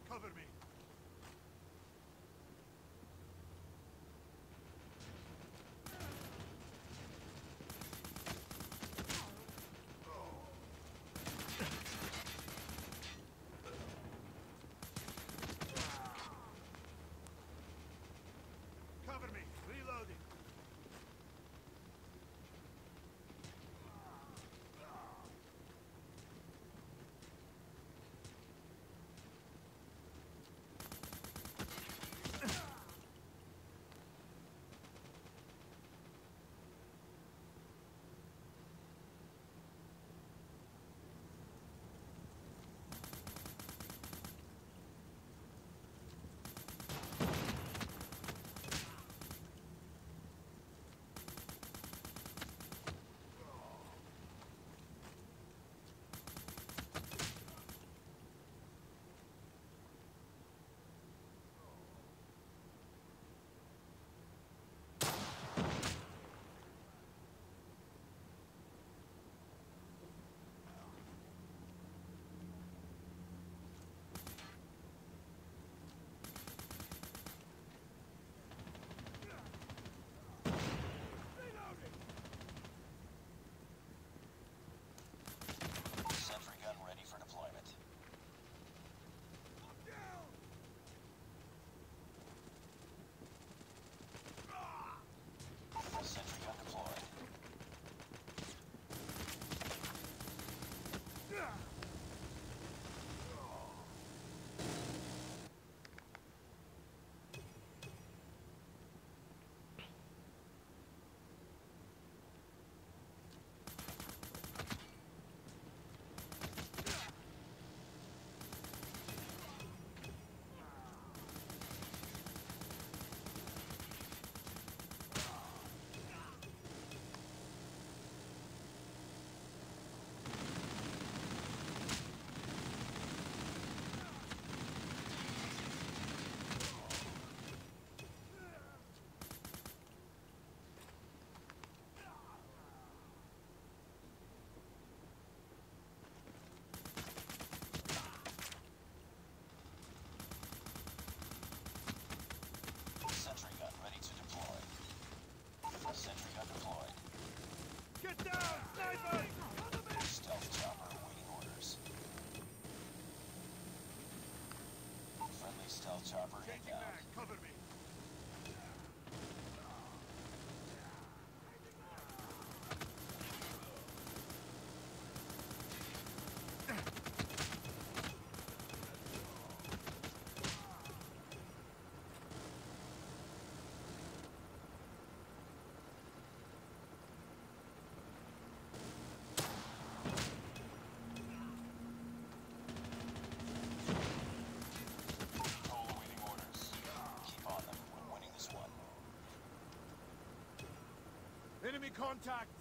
Cover me. Cover me. Reloading. Sentry gun ready for deployment. Sentry gun deployed. Sentry gun ready to deploy. Sentry gun deployed. Get down, sniper! Stealth chopper awaiting orders. Friendly stealth chopper Changing inbound. mag. Cover me. Patrol awaiting orders. Keep on them. We're winning this one. Enemy contact!